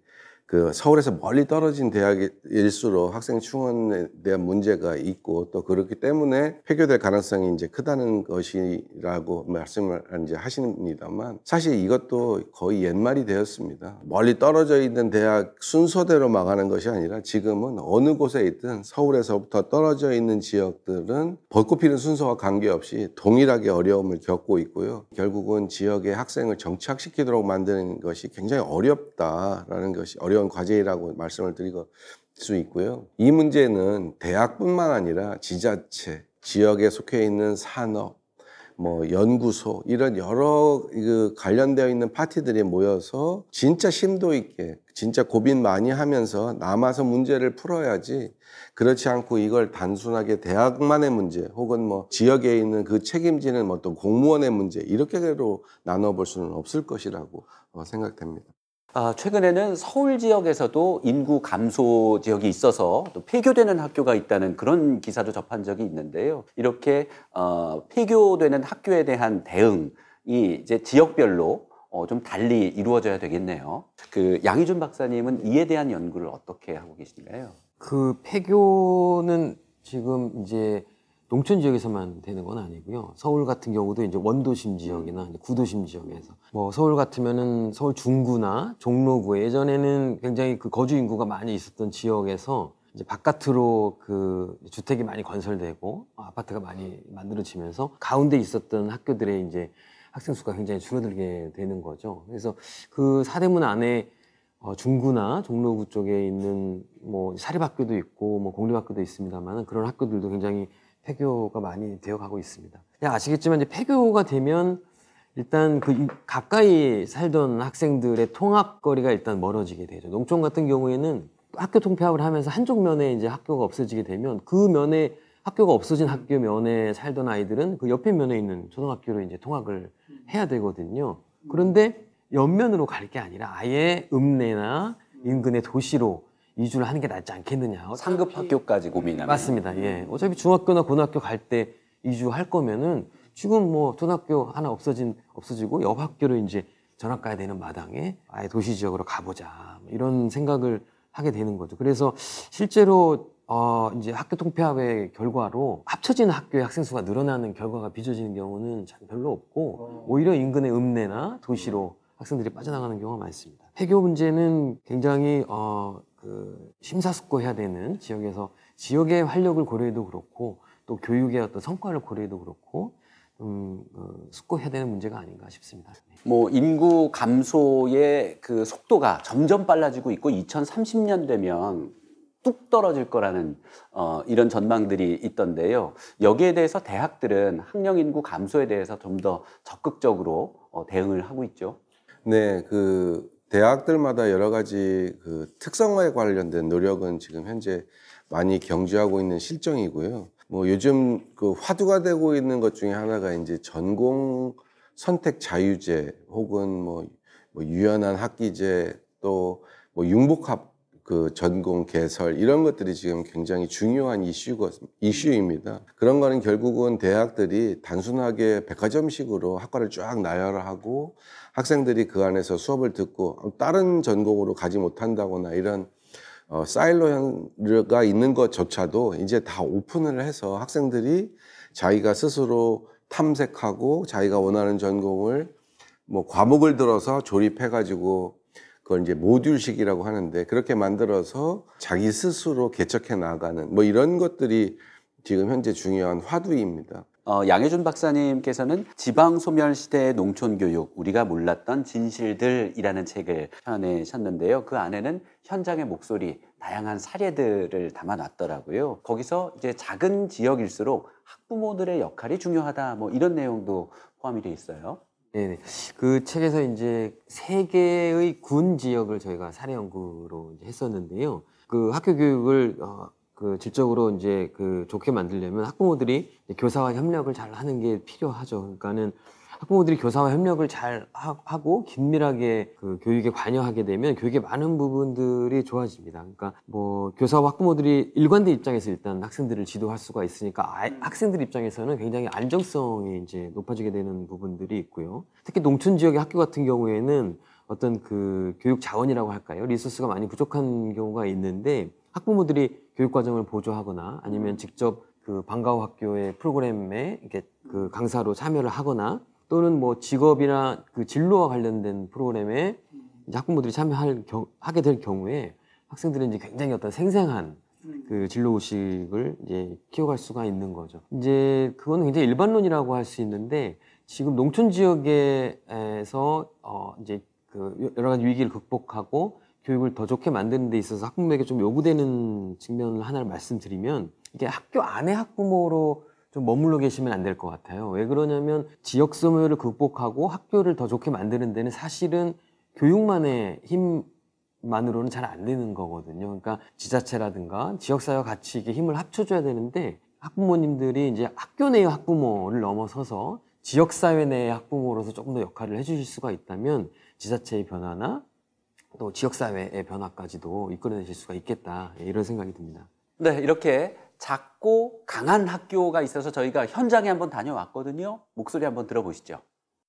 그 서울에서 멀리 떨어진 대학일수록 학생 충원에 대한 문제가 있고 또 그렇기 때문에 폐교될 가능성이 이제 크다는 것이라고 말씀을 이제 하십니다만 사실 이것도 거의 옛말이 되었습니다. 멀리 떨어져 있는 대학 순서대로 망하는 것이 아니라 지금은 어느 곳에 있든 서울에서부터 떨어져 있는 지역들은 벚꽃 피는 순서와 관계없이 동일하게 어려움을 겪고 있고요. 결국은 지역의 학생을 정착시키도록 만드는 것이 굉장히 어렵다라는 것이 어려운 과제라고 말씀을 드리고 수 있고요. 이 문제는 대학뿐만 아니라 지자체, 지역에 속해 있는 산업, 뭐 연구소 이런 여러 관련되어 있는 파티들이 모여서 진짜 심도 있게 진짜 고민 많이 하면서 남아서 문제를 풀어야지 그렇지 않고 이걸 단순하게 대학만의 문제 혹은 뭐 지역에 있는 그 책임지는 어떤 공무원의 문제 이렇게로 나눠볼 수는 없을 것이라고 생각됩니다. 최근에는 서울 지역에서도 인구 감소 지역이 있어서 또 폐교되는 학교가 있다는 그런 기사도 접한 적이 있는데요. 이렇게 폐교되는 학교에 대한 대응이 이제 지역별로 좀 달리 이루어져야 되겠네요. 그 양희준 박사님은 이에 대한 연구를 어떻게 하고 계신가요? 그 폐교는 지금 이제 농촌 지역에서만 되는 건 아니고요. 서울 같은 경우도 이제 원도심 지역이나 이제 구도심 지역에서 뭐 서울 같으면은 서울 중구나 종로구에 예전에는 굉장히 그 거주 인구가 많이 있었던 지역에서 이제 바깥으로 그 주택이 많이 건설되고 아파트가 많이 만들어지면서 가운데 있었던 학교들의 이제 학생 수가 굉장히 줄어들게 되는 거죠. 그래서 그 사대문 안에 중구나 종로구 쪽에 있는 뭐 사립학교도 있고 뭐 공립학교도 있습니다만 그런 학교들도 굉장히 폐교가 많이 되어가고 있습니다. 아시겠지만 이제 폐교가 되면 일단 그 가까이 살던 학생들의 통학거리가 일단 멀어지게 되죠. 농촌 같은 경우에는 학교 통폐합을 하면서 한쪽 면에 이제 학교가 없어지게 되면 그 면에 학교가 없어진 학교 면에 살던 아이들은 그 옆에 면에 있는 초등학교로 이제 통학을 해야 되거든요. 그런데 옆면으로 갈 게 아니라 아예 읍내나 인근의 도시로 이주를 하는 게 낫지 않겠느냐. 상급 학교까지 고민합니다. 맞습니다. 예. 어차피 중학교나 고등학교 갈 때 이주할 거면은 지금 뭐 초등학교 하나 없어지고 옆 학교로 이제 전학 가야 되는 마당에 아예 도시 지역으로 가보자. 이런 생각을 하게 되는 거죠. 그래서 실제로 이제 학교 통폐합의 결과로 합쳐진 학교의 학생 수가 늘어나는 결과가 빚어지는 경우는 참 별로 없고 오히려 인근의 읍내나 도시로 학생들이 빠져나가는 경우가 많습니다. 폐교 문제는 굉장히 그 심사숙고해야 되는 지역에서 지역의 활력을 고려해도 그렇고 또 교육의 어떤 성과를 고려해도 그렇고 숙고해야 되는 문제가 아닌가 싶습니다. 뭐 인구 감소의 그 속도가 점점 빨라지고 있고 2030년 되면 뚝 떨어질 거라는 이런 전망들이 있던데요. 여기에 대해서 대학들은 학령 인구 감소에 대해서 좀 더 적극적으로 대응을 하고 있죠. 네, 그 대학들마다 여러 가지 그 특성화에 관련된 노력은 지금 현재 많이 경주하고 있는 실정이고요. 뭐 요즘 그 화두가 되고 있는 것 중에 하나가 이제 전공 선택 자유제 혹은 뭐 유연한 학기제 또 뭐 융복합 그 전공 개설 이런 것들이 지금 굉장히 중요한 이슈입니다. 그런 거는 결국은 대학들이 단순하게 백화점식으로 학과를 쫙 나열하고 학생들이 그 안에서 수업을 듣고 다른 전공으로 가지 못한다거나 이런 사일로가 있는 것조차도 이제 다 오픈을 해서 학생들이 자기가 스스로 탐색하고 자기가 원하는 전공을 뭐 과목을 들어서 조립해가지고 그걸 이제 모듈식이라고 하는데 그렇게 만들어서 자기 스스로 개척해 나가는 뭐 이런 것들이 지금 현재 중요한 화두입니다. 양혜준 박사님께서는 지방소멸시대의 농촌교육, 우리가 몰랐던 진실들이라는 책을 펴내셨는데요. 그 안에는 현장의 목소리, 다양한 사례들을 담아놨더라고요. 거기서 이제 작은 지역일수록 학부모들의 역할이 중요하다, 뭐 이런 내용도 포함이 돼 있어요. 네, 그 책에서 이제 3개의 군 지역을 저희가 사례 연구로 이제 했었는데요. 그 학교 교육을 그 질적으로 이제 그 좋게 만들려면 학부모들이 교사와 협력을 잘 하는 게 필요하죠. 그러니까는 학부모들이 교사와 협력을 잘 하고 긴밀하게 그 교육에 관여하게 되면 교육의 많은 부분들이 좋아집니다. 그러니까 뭐 교사와 학부모들이 일관된 입장에서 일단 학생들을 지도할 수가 있으니까 학생들 입장에서는 굉장히 안정성이 이제 높아지게 되는 부분들이 있고요. 특히 농촌 지역의 학교 같은 경우에는 어떤 그 교육 자원이라고 할까요? 리소스가 많이 부족한 경우가 있는데 학부모들이 교육 과정을 보조하거나 아니면 직접 그 방과후 학교의 프로그램에 이렇게 그 강사로 참여를 하거나 또는 뭐 직업이나 그 진로와 관련된 프로그램에 이제 학부모들이 하게 될 경우에 학생들은 이제 굉장히 어떤 생생한 그 진로 의식을 이제 키워갈 수가 있는 거죠. 이제 그거는 굉장히 일반론이라고 할 수 있는데 지금 농촌 지역에서 이제 그 여러 가지 위기를 극복하고 교육을 더 좋게 만드는 데 있어서 학부모에게 좀 요구되는 측면을 하나를 말씀드리면 이게 학교 안에 학부모로 좀 머물러 계시면 안 될 것 같아요. 왜 그러냐면 지역 소멸을 극복하고 학교를 더 좋게 만드는 데는 사실은 교육만의 힘만으로는 잘 안 되는 거거든요. 그러니까 지자체라든가 지역사회와 같이 이게 힘을 합쳐줘야 되는데 학부모님들이 이제 학교 내의 학부모를 넘어서서 지역사회 내의 학부모로서 조금 더 역할을 해주실 수가 있다면 지자체의 변화나 또 지역사회의 변화까지도 이끌어내실 수가 있겠다. 이런 생각이 듭니다. 네, 이렇게 작고 강한 학교가 있어서 저희가 현장에 한번 다녀왔거든요. 목소리 한번 들어보시죠.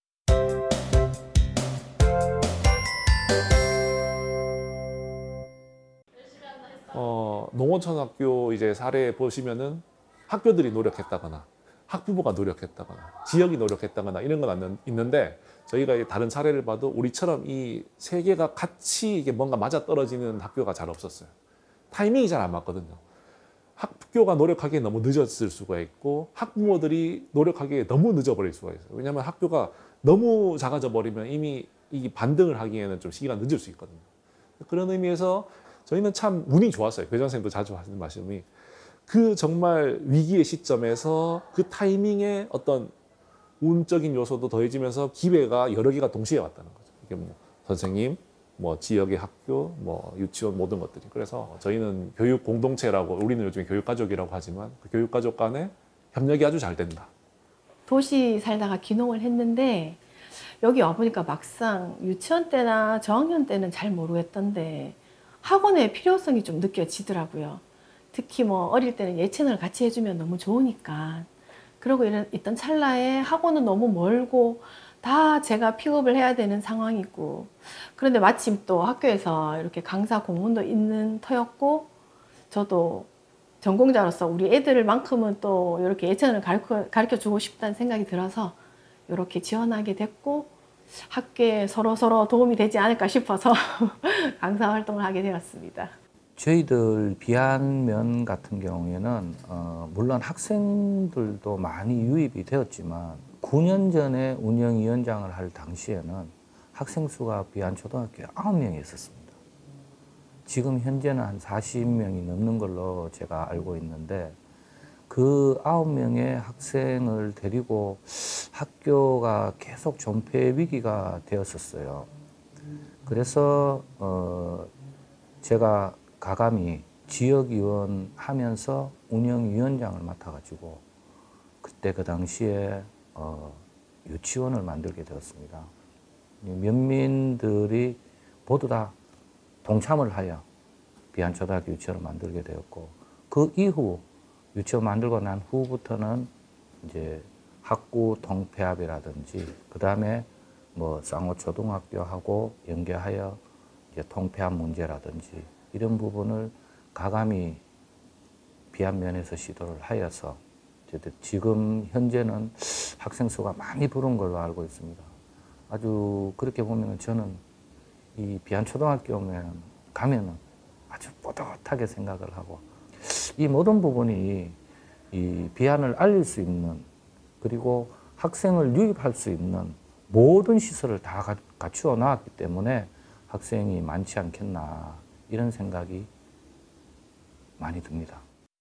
농어촌학교 이제 사례 보시면은 학교들이 노력했다거나 학부모가 노력했다거나 지역이 노력했다거나 이런 건 있는데 저희가 다른 사례를 봐도 우리처럼 이 세 개가 같이 이게 뭔가 맞아떨어지는 학교가 잘 없었어요. 타이밍이 잘 안 맞거든요. 학교가 노력하기에 너무 늦었을 수가 있고 학부모들이 노력하기에 너무 늦어버릴 수가 있어요. 왜냐하면 학교가 너무 작아져 버리면 이미 이 반등을 하기에는 좀 시기가 늦을 수 있거든요. 그런 의미에서 저희는 참 운이 좋았어요. 교장선생님도 자주 하시는 말씀이 그 정말 위기의 시점에서 그 타이밍에 어떤 운적인 요소도 더해지면서 기회가 여러 개가 동시에 왔다는 거죠. 이게 뭐 선생님, 뭐 지역의 학교, 뭐 유치원 모든 것들이. 그래서 저희는 교육 공동체라고 우리는 요즘에 교육가족이라고 하지만 그 교육가족 간에 협력이 아주 잘 된다. 도시 살다가 귀농을 했는데 여기 와보니까 막상 유치원 때나 저학년 때는 잘 모르겠던데 학원의 필요성이 좀 느껴지더라고요. 특히 뭐 어릴 때는 예체능을 같이 해주면 너무 좋으니까. 그러고 있던 찰나에 학원은 너무 멀고 다 제가 픽업을 해야 되는 상황이고, 그런데 마침 또 학교에서 이렇게 강사 공문도 있는 터였고, 저도 전공자로서 우리 애들만큼은 또 이렇게 예체능을 가르쳐 주고 싶다는 생각이 들어서 이렇게 지원하게 됐고, 학교에 서로 도움이 되지 않을까 싶어서 강사 활동을 하게 되었습니다. 저희들 비안면 같은 경우에는 물론 학생들도 많이 유입이 되었지만 9년 전에 운영위원장을 할 당시에는 학생 수가 비안초등학교에 9명이 있었습니다. 지금 현재는 한 40명이 넘는 걸로 제가 알고 있는데 그 9명의 학생을 데리고 학교가 계속 존폐 위기가 되었었어요. 그래서 제가 가감히 지역위원 하면서 운영위원장을 맡아가지고 그때 그 당시에 유치원을 만들게 되었습니다. 면민들이 모두 다 동참을 하여 비안초등학교 유치원을 만들게 되었고, 그 이후 유치원 만들고 난 후부터는 이제 학구 통폐합이라든지 그 다음에 뭐 쌍호초등학교하고 연계하여 이제 통폐합 문제라든지 이런 부분을 가감히 비안면에서 시도를 하여서 지금 현재는 학생 수가 많이 부른 걸로 알고 있습니다. 아주 그렇게 보면 저는 이 비안초등학교면 가면은 아주 뿌듯하게 생각을 하고, 이 모든 부분이 이 비안을 알릴 수 있는, 그리고 학생을 유입할 수 있는 모든 시설을 다 갖추어 놨기 때문에 학생이 많지 않겠나, 이런 생각이 많이 듭니다.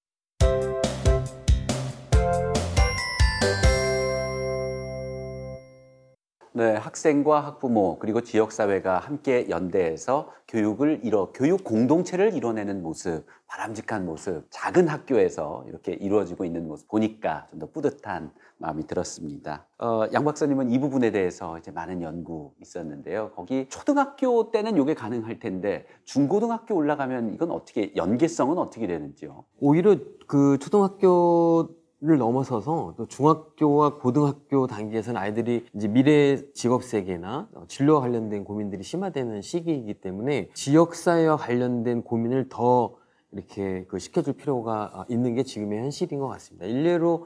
네, 학생과 학부모 그리고 지역사회가 함께 연대해서 교육 공동체를 이뤄내는 모습, 바람직한 모습, 작은 학교에서 이렇게 이루어지고 있는 모습 보니까 좀 더 뿌듯한 마음이 들었습니다. 양 박사님은 이 부분에 대해서 이제 많은 연구 있었는데요. 거기 초등학교 때는 이게 가능할 텐데 중고등학교 올라가면 이건 어떻게, 연계성은 어떻게 되는지요? 오히려 그 초등학교 넘어서서 또 중학교와 고등학교 단계에서는 아이들이 이제 미래 직업 세계나 진로와 관련된 고민들이 심화되는 시기이기 때문에 지역사회와 관련된 고민을 더 이렇게 시켜줄 필요가 있는 게 지금의 현실인 것 같습니다. 일례로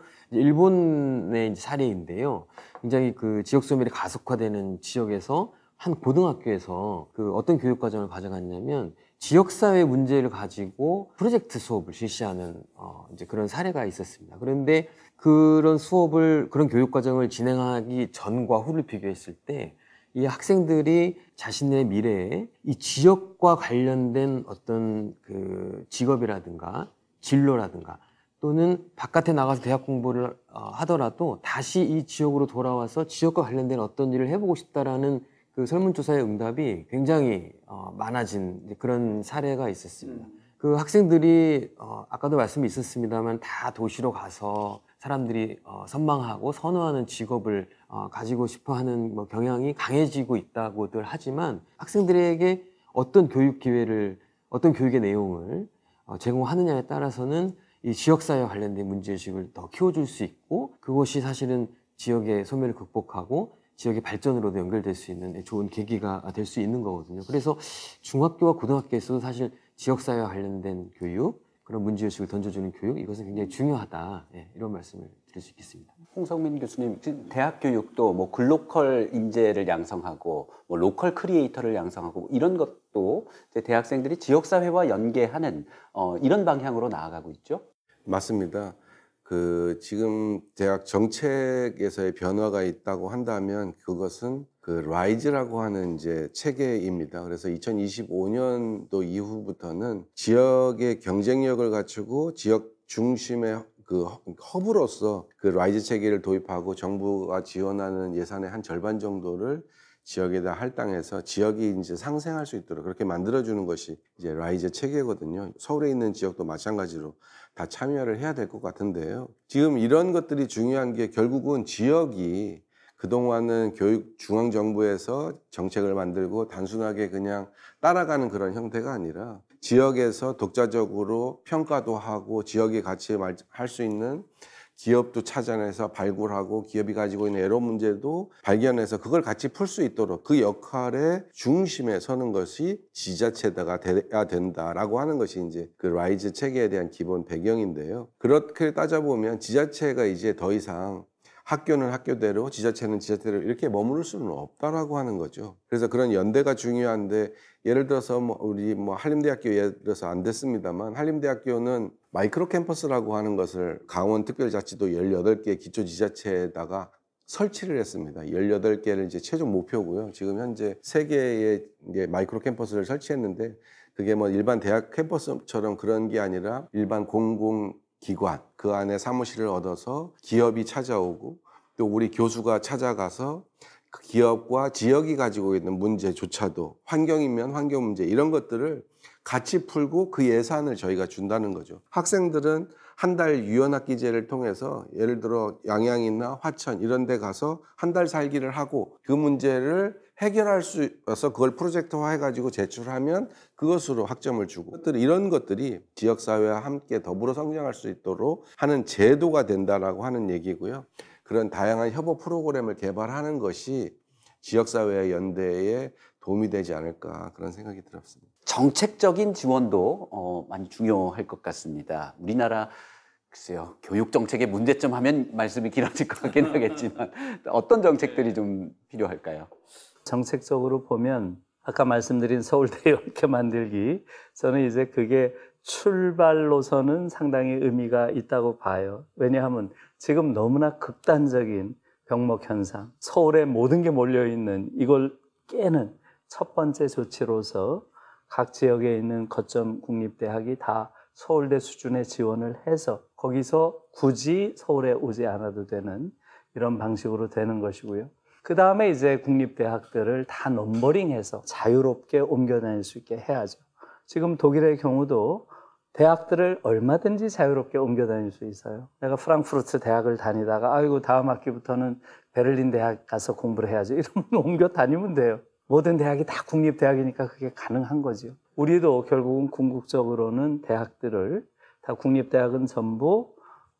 일본의 사례인데요. 굉장히 지역 소멸이 가속화되는 지역에서 한 고등학교에서 어떤 교육 과정을 가져갔냐면 지역사회 문제를 가지고 프로젝트 수업을 실시하는 이제 그런 사례가 있었습니다. 그런데 그런 교육 과정을 진행하기 전과 후를 비교했을 때 이 학생들이 자신의 미래에 이 지역과 관련된 어떤 직업이라든가 진로라든가 또는 바깥에 나가서 대학 공부를 하더라도 다시 이 지역으로 돌아와서 지역과 관련된 어떤 일을 해보고 싶다라는 설문조사의 응답이 굉장히 많아진 그런 사례가 있었습니다. 그 학생들이 아까도 말씀이 있었습니다만 다 도시로 가서 사람들이 선망하고 선호하는 직업을 가지고 싶어하는 경향이 강해지고 있다고들 하지만 학생들에게 어떤 교육의 내용을 제공하느냐에 따라서는 이 지역사회와 관련된 문제의식을 더 키워줄 수 있고 그것이 사실은 지역의 소멸을 극복하고 지역의 발전으로도 연결될 수 있는 좋은 계기가 될 수 있는 거거든요. 그래서 중학교와 고등학교에서도 사실 지역사회와 관련된 교육, 그런 문제의식을 던져주는 교육, 이것은 굉장히 중요하다. 이런 말씀을 드릴 수 있겠습니다. 홍성민 교수님, 대학 교육도 글로컬 인재를 양성하고 로컬 크리에이터를 양성하고 이런 것도 대학생들이 지역사회와 연계하는 이런 방향으로 나아가고 있죠? 맞습니다. 지금 대학 정책에서의 변화가 있다고 한다면 그것은 라이즈라고 하는 이제 체계입니다. 그래서 2025년도 이후부터는 지역의 경쟁력을 갖추고 지역 중심의 허브로서 라이즈 체계를 도입하고 정부가 지원하는 예산의 한 절반 정도를 지역에다 할당해서 지역이 이제 상생할 수 있도록 그렇게 만들어주는 것이 이제 라이즈 체계거든요. 서울에 있는 지역도 마찬가지로 다 참여를 해야 될 것 같은데요. 지금 이런 것들이 중요한 게 결국은 지역이 그동안은 중앙정부에서 정책을 만들고 단순하게 그냥 따라가는 그런 형태가 아니라 지역에서 독자적으로 평가도 하고 지역의 가치에 할 수 있는 기업도 찾아내서 발굴하고 기업이 가지고 있는 애로 문제도 발견해서 그걸 같이 풀 수 있도록 그 역할의 중심에 서는 것이 지자체가 돼야 된다라고 하는 것이 이제 라이즈 체계에 대한 기본 배경인데요. 그렇게 따져보면 지자체가 이제 더 이상 학교는 학교대로 지자체는 지자체대로 이렇게 머무를 수는 없다라고 하는 거죠. 그래서 그런 연대가 중요한데 예를 들어서 우리 한림대학교 예를 들어서 안 됐습니다만 한림대학교는 마이크로 캠퍼스라고 하는 것을 강원특별자치도 18개 기초지자체에다가 설치를 했습니다. 18개를 이제 최종 목표고요. 지금 현재 3개의 이제 마이크로 캠퍼스를 설치했는데 그게 일반 대학 캠퍼스처럼 그런 게 아니라 일반 공공기관 그 안에 사무실을 얻어서 기업이 찾아오고 또 우리 교수가 찾아가서 그 기업과 지역이 가지고 있는 문제조차도 환경이면 환경 문제 이런 것들을 같이 풀고 그 예산을 저희가 준다는 거죠. 학생들은 한 달 유연학기제를 통해서 예를 들어 양양이나 화천 이런 데 가서 한 달 살기를 하고 그 문제를 해결할 수 있어서 그걸 프로젝트화 해가지고 제출하면 그것으로 학점을 주고 이런 것들이 지역사회와 함께 더불어 성장할 수 있도록 하는 제도가 된다라고 하는 얘기고요. 그런 다양한 협업 프로그램을 개발하는 것이 지역사회의 연대에 도움이 되지 않을까 그런 생각이 들었습니다. 정책적인 지원도 많이 중요할 것 같습니다. 우리나라 글쎄요, 교육 정책의 문제점 하면 말씀이 길어질 것 같긴 하겠지만 어떤 정책들이 좀 필요할까요? 정책적으로 보면 아까 말씀드린 서울대 10개 만들기 저는 이제 그게 출발로서는 상당히 의미가 있다고 봐요. 왜냐하면 지금 너무나 극단적인 병목 현상, 서울에 모든 게 몰려있는 이걸 깨는 첫 번째 조치로서 각 지역에 있는 거점 국립대학이 다 서울대 수준의 지원을 해서 거기서 굳이 서울에 오지 않아도 되는 이런 방식으로 되는 것이고요. 그 다음에 이제 국립대학들을 다 넘버링해서 자유롭게 옮겨 다닐 수 있게 해야죠. 지금 독일의 경우도 대학들을 얼마든지 자유롭게 옮겨 다닐 수 있어요. 내가 프랑크푸르트 대학을 다니다가 아이고 다음 학기부터는 베를린 대학 가서 공부를 해야죠. 이러면 옮겨 다니면 돼요. 모든 대학이 다 국립대학이니까 그게 가능한 거죠. 우리도 결국은 궁극적으로는 대학들을 다 국립대학은 전부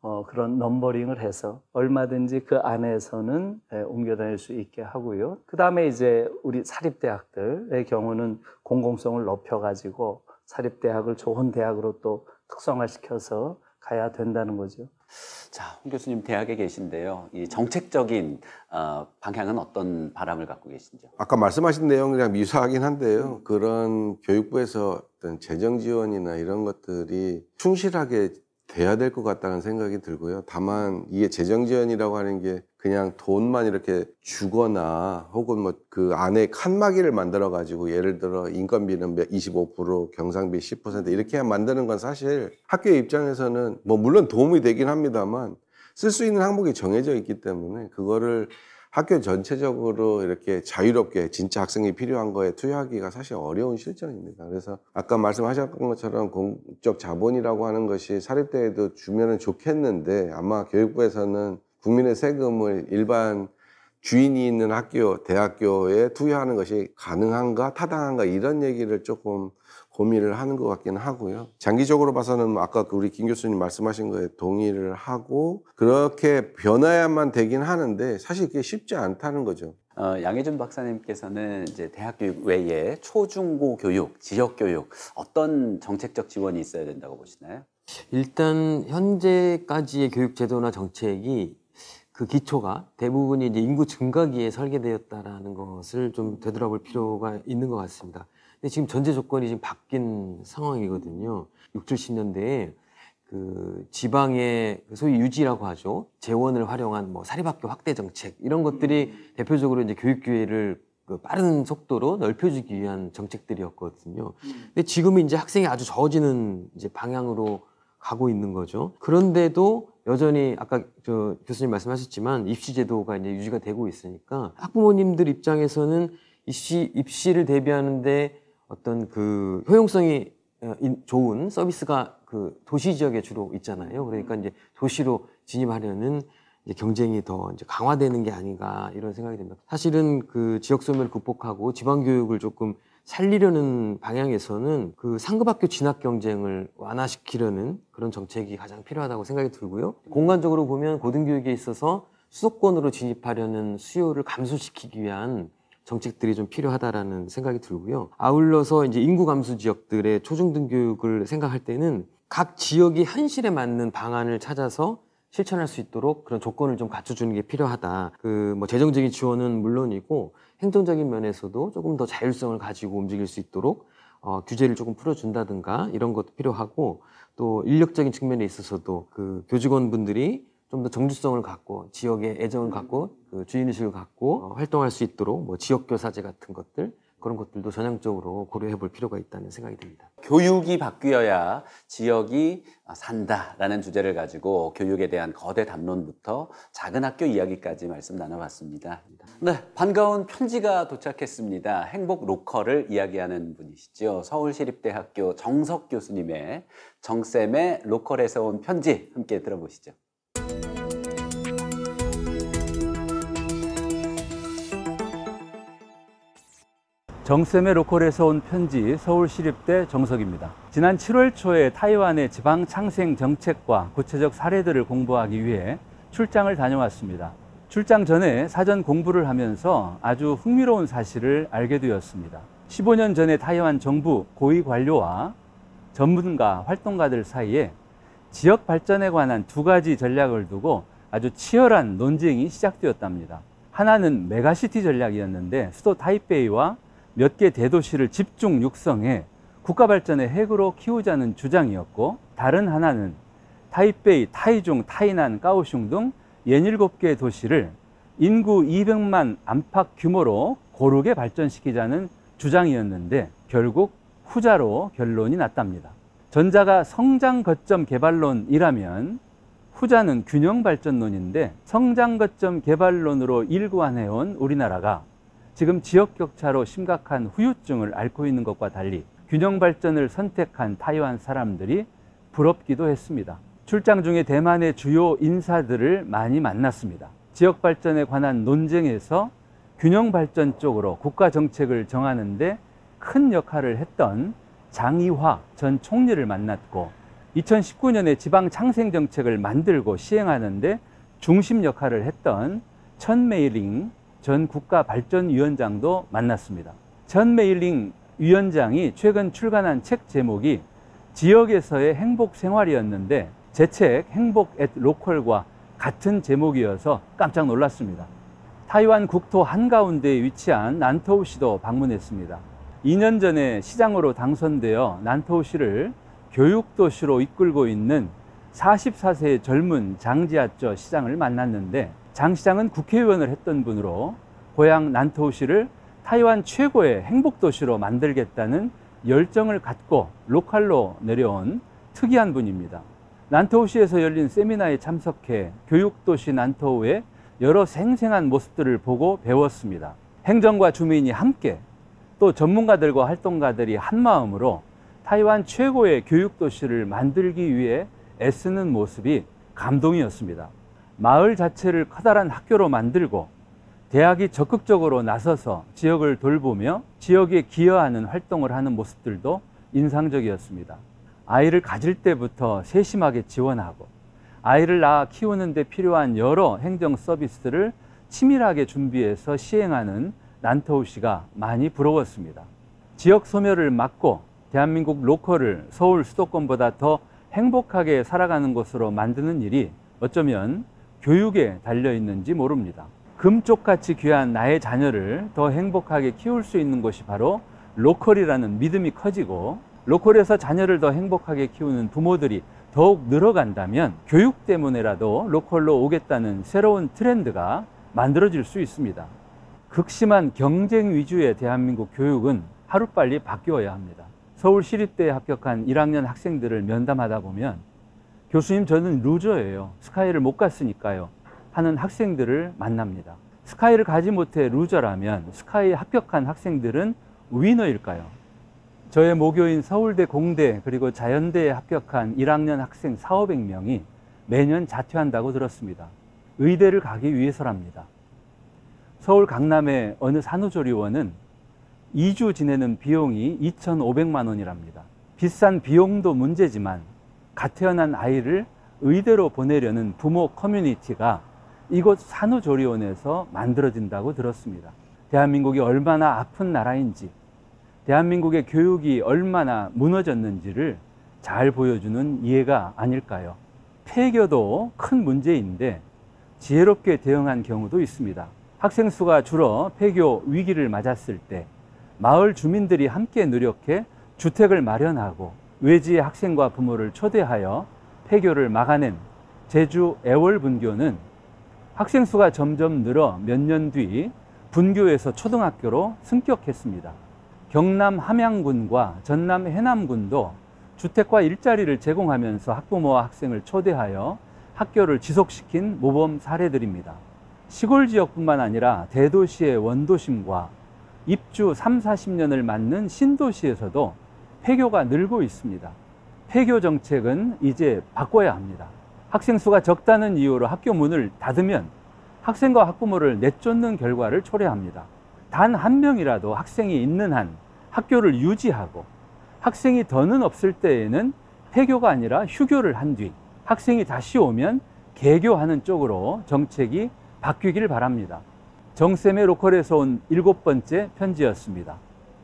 그런 넘버링을 해서 얼마든지 그 안에서는 옮겨 다닐 수 있게 하고요. 그 다음에 이제 우리 사립대학들의 경우는 공공성을 높여가지고 사립대학을 좋은 대학으로 또 특성화시켜서 가야 된다는 거죠. 자, 홍 교수님 대학에 계신데요. 이 정책적인 방향은 어떤 바람을 갖고 계신지요? 아까 말씀하신 내용이랑 유사하긴 한데요. 그런 교육부에서 어떤 재정 지원이나 이런 것들이 충실하게 돼야 될 것 같다는 생각이 들고요. 다만 이게 재정 지원이라고 하는 게 그냥 돈만 이렇게 주거나 혹은 뭐 그 안에 칸막이를 만들어 가지고 예를 들어 인건비는 25%, 경상비 10% 이렇게 만드는 건 사실 학교의 입장에서는 뭐 물론 도움이 되긴 합니다만 쓸 수 있는 항목이 정해져 있기 때문에 그거를 학교 전체적으로 이렇게 자유롭게 진짜 학생이 필요한 거에 투여하기가 사실 어려운 실정입니다. 그래서 아까 말씀하셨던 것처럼 공적 자본이라고 하는 것이 사립대에도 주면은 좋겠는데 아마 교육부에서는 국민의 세금을 일반 주인이 있는 학교, 대학교에 투여하는 것이 가능한가, 타당한가 이런 얘기를 조금 고민을 하는 것 같기는 하고요. 장기적으로 봐서는 아까 우리 김 교수님 말씀하신 거에 동의를 하고 그렇게 변해야만 되긴 하는데 사실 그게 쉽지 않다는 거죠. 양혜준 박사님께서는 이제 대학 교육 외에 초중고 교육, 지역 교육 어떤 정책적 지원이 있어야 된다고 보시나요? 일단 현재까지의 교육 제도나 정책이 그 기초가 대부분이 이제 인구 증가기에 설계되었다라는 것을 좀 되돌아볼 필요가 있는 것 같습니다. 근데 지금 전제 조건이 지금 바뀐 상황이거든요. 60, 70년대에 그 지방의 소위 유지라고 하죠. 재원을 활용한 뭐 사립학교 확대 정책 이런 것들이 대표적으로 이제 교육 기회를 그 빠른 속도로 넓혀주기 위한 정책들이었거든요. 근데 지금은 이제 학생이 아주 저어지는 이제 방향으로 가고 있는 거죠. 그런데도 여전히 아까 저 교수님 말씀하셨지만 입시 제도가 이제 유지가 되고 있으니까 학부모님들 입장에서는 입시를 대비하는데 어떤 그 효용성이 좋은 서비스가 그 도시 지역에 주로 있잖아요. 그러니까 이제 도시로 진입하려는 이제 경쟁이 더 이제 강화되는 게 아닌가 이런 생각이 듭니다. 사실은 그 지역 소멸을 극복하고 지방 교육을 조금 살리려는 방향에서는 그 상급학교 진학 경쟁을 완화시키려는 그런 정책이 가장 필요하다고 생각이 들고요. 공간적으로 보면 고등교육에 있어서 수도권으로 진입하려는 수요를 감소시키기 위한 정책들이 좀 필요하다라는 생각이 들고요. 아울러서 이제 인구 감소 지역들의 초중등 교육을 생각할 때는 각 지역이 현실에 맞는 방안을 찾아서 실천할 수 있도록 그런 조건을 좀 갖춰주는 게 필요하다. 그 뭐 재정적인 지원은 물론이고 행정적인 면에서도 조금 더 자율성을 가지고 움직일 수 있도록 규제를 조금 풀어준다든가 이런 것도 필요하고 또 인력적인 측면에 있어서도 그 교직원분들이 좀 더 정주성을 갖고 지역에 애정을 갖고 그 주인의식을 갖고 활동할 수 있도록 뭐 지역교사제 같은 것들 그런 것들도 전향적으로 고려해 볼 필요가 있다는 생각이 듭니다. 교육이 바뀌어야 지역이 산다라는 주제를 가지고 교육에 대한 거대 담론부터 작은 학교 이야기까지 말씀 나눠봤습니다. 네, 반가운 편지가 도착했습니다. 행복 로컬을 이야기하는 분이시죠. 서울시립대학교 정석 교수님의 정쌤의 로컬에서 온 편지 함께 들어보시죠. 정쌤의 로컬에서 온 편지 서울시립대 정석입니다. 지난 7월 초에 타이완의 지방 창생 정책과 구체적 사례들을 공부하기 위해 출장을 다녀왔습니다. 출장 전에 사전 공부를 하면서 아주 흥미로운 사실을 알게 되었습니다. 15년 전에 타이완 정부 고위 관료와 전문가, 활동가들 사이에 지역 발전에 관한 두 가지 전략을 두고 아주 치열한 논쟁이 시작되었답니다. 하나는 메가시티 전략이었는데 수도 타이베이와 몇 개 대도시를 집중 육성해 국가 발전의 핵으로 키우자는 주장이었고, 다른 하나는 타이베이, 타이중, 타이난, 까오슝 등 67개 도시를 인구 200만 안팎 규모로 고르게 발전시키자는 주장이었는데 결국 후자로 결론이 났답니다. 전자가 성장 거점 개발론이라면 후자는 균형 발전론인데, 성장 거점 개발론으로 일관해온 우리나라가 지금 지역 격차로 심각한 후유증을 앓고 있는 것과 달리 균형 발전을 선택한 타이완 사람들이 부럽기도 했습니다. 출장 중에 대만의 주요 인사들을 많이 만났습니다. 지역 발전에 관한 논쟁에서 균형 발전 쪽으로 국가 정책을 정하는 데 큰 역할을 했던 장이화 전 총리를 만났고, 2019년에 지방창생정책을 만들고 시행하는데 중심 역할을 했던 천 메일링 전 국가발전위원장도 만났습니다. 천 메일링 위원장이 최근 출간한 책 제목이 지역에서의 행복생활이었는데 제 책 행복 앳 로컬과 같은 제목이어서 깜짝 놀랐습니다. 타이완 국토 한가운데에 위치한 난토우시도 방문했습니다. 2년 전에 시장으로 당선되어 난토우시를 교육도시로 이끌고 있는 44세의 젊은 장지아쩌 시장을 만났는데 장 시장은 국회의원을 했던 분으로 고향 난토우시를 타이완 최고의 행복도시로 만들겠다는 열정을 갖고 로컬로 내려온 특이한 분입니다. 난토우시에서 열린 세미나에 참석해 교육도시 난토우의 여러 생생한 모습들을 보고 배웠습니다. 행정과 주민이 함께 또 전문가들과 활동가들이 한마음으로 타이완 최고의 교육도시를 만들기 위해 애쓰는 모습이 감동이었습니다. 마을 자체를 커다란 학교로 만들고 대학이 적극적으로 나서서 지역을 돌보며 지역에 기여하는 활동을 하는 모습들도 인상적이었습니다. 아이를 가질 때부터 세심하게 지원하고 아이를 낳아 키우는 데 필요한 여러 행정 서비스들을 치밀하게 준비해서 시행하는 난토우시가 많이 부러웠습니다. 지역 소멸을 막고 대한민국 로컬을 서울 수도권보다 더 행복하게 살아가는 곳으로 만드는 일이 어쩌면 교육에 달려있는지 모릅니다. 금쪽같이 귀한 나의 자녀를 더 행복하게 키울 수 있는 곳이 바로 로컬이라는 믿음이 커지고 로컬에서 자녀를 더 행복하게 키우는 부모들이 더욱 늘어간다면 교육 때문에라도 로컬로 오겠다는 새로운 트렌드가 만들어질 수 있습니다. 극심한 경쟁 위주의 대한민국 교육은 하루빨리 바뀌어야 합니다. 서울시립대에 합격한 1학년 학생들을 면담하다 보면 교수님 저는 루저예요. 스카이를 못 갔으니까요. 하는 학생들을 만납니다. 스카이를 가지 못해 루저라면 스카이에 합격한 학생들은 위너일까요? 저의 모교인 서울대, 공대 그리고 자연대에 합격한 1학년 학생 4,500명이 매년 자퇴한다고 들었습니다. 의대를 가기 위해서랍니다. 서울 강남의 어느 산후조리원은 2주 지내는 비용이 2,500만 원이랍니다. 비싼 비용도 문제지만 갓 태어난 아이를 의대로 보내려는 부모 커뮤니티가 이곳 산후조리원에서 만들어진다고 들었습니다. 대한민국이 얼마나 아픈 나라인지, 대한민국의 교육이 얼마나 무너졌는지를 잘 보여주는 예가 아닐까요? 폐교도 큰 문제인데 지혜롭게 대응한 경우도 있습니다. 학생 수가 줄어 폐교 위기를 맞았을 때 마을 주민들이 함께 노력해 주택을 마련하고 외지의 학생과 부모를 초대하여 폐교를 막아낸 제주 애월분교는 학생 수가 점점 늘어 몇 년 뒤 분교에서 초등학교로 승격했습니다. 경남 함양군과 전남 해남군도 주택과 일자리를 제공하면서 학부모와 학생을 초대하여 학교를 지속시킨 모범 사례들입니다. 시골 지역뿐만 아니라 대도시의 원도심과 입주 3, 40년을 맞는 신도시에서도 폐교가 늘고 있습니다. 폐교 정책은 이제 바꿔야 합니다. 학생 수가 적다는 이유로 학교 문을 닫으면 학생과 학부모를 내쫓는 결과를 초래합니다. 단 한 명이라도 학생이 있는 한 학교를 유지하고 학생이 더는 없을 때에는 폐교가 아니라 휴교를 한 뒤 학생이 다시 오면 개교하는 쪽으로 정책이 바뀌길 바랍니다. 정쌤의 로컬에서 온 7번째 편지였습니다.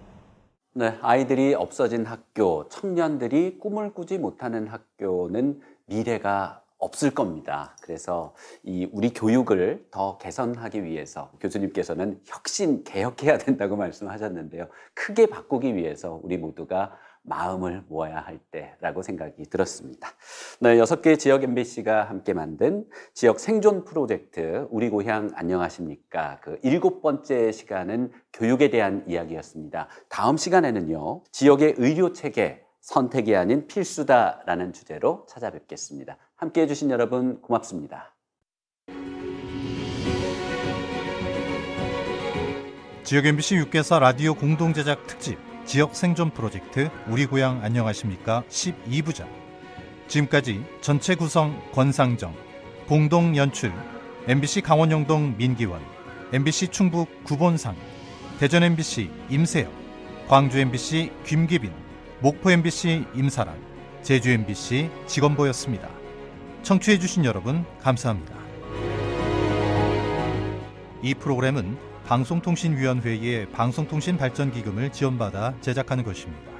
네, 아이들이 없어진 학교, 청년들이 꿈을 꾸지 못하는 학교는 미래가 없을 겁니다. 그래서 우리 교육을 더 개선하기 위해서 교수님께서는 혁신, 개혁해야 된다고 말씀하셨는데요. 크게 바꾸기 위해서 우리 모두가 마음을 모아야 할 때라고 생각이 들었습니다. 네, 6개 지역 MBC가 함께 만든 지역 생존 프로젝트 우리 고향 안녕하십니까? 그 7번째 시간은 교육에 대한 이야기였습니다. 다음 시간에는요, 지역의 의료 체계, 선택이 아닌 필수다라는 주제로 찾아뵙겠습니다. 함께해 주신 여러분 고맙습니다. 지역 MBC 6개사 라디오 공동제작 특집 지역 생존 프로젝트 우리 고향 안녕하십니까 12부작. 지금까지 전체 구성 권상정, 공동 연출 MBC 강원 영동 민기원, MBC 충북 구본상, 대전 MBC 임세영, 광주 MBC 김기빈, 목포 MBC 임사랑, 제주 MBC 직원보였습니다. 청취해주신 여러분 감사합니다. 이 프로그램은 방송통신위원회의 방송통신발전기금을 지원받아 제작하는 것입니다.